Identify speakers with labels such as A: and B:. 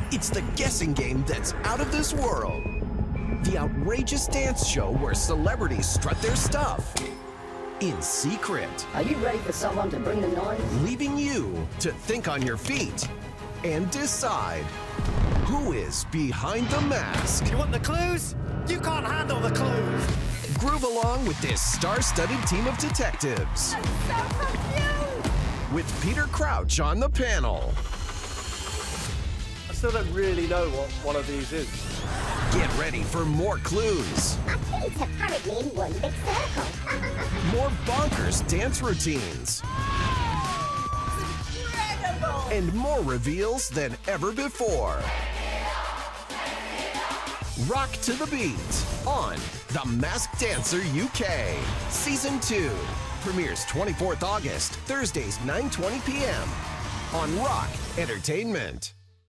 A: It's the guessing game that's out of this world. The outrageous dance show where celebrities strut their stuff in secret.
B: Are you ready for someone to bring the noise?
A: Leaving you to think on your feet and decide who is behind the mask.
C: You want the clues? You can't handle the clues.
A: Groove along with this star-studded team of detectives.
D: I'm so confused!
A: With Peter Crouch on the panel.
C: I still don't really know what one of these is.
A: Get ready for more clues.
D: It's apparently in one big circle.
A: More bonkers dance routines.
D: Incredible!
A: And more reveals than ever before. Rock to the beat on The Masked Dancer UK. Season 2 premieres 24th August, Thursdays 9:20 p.m. on Rock Entertainment.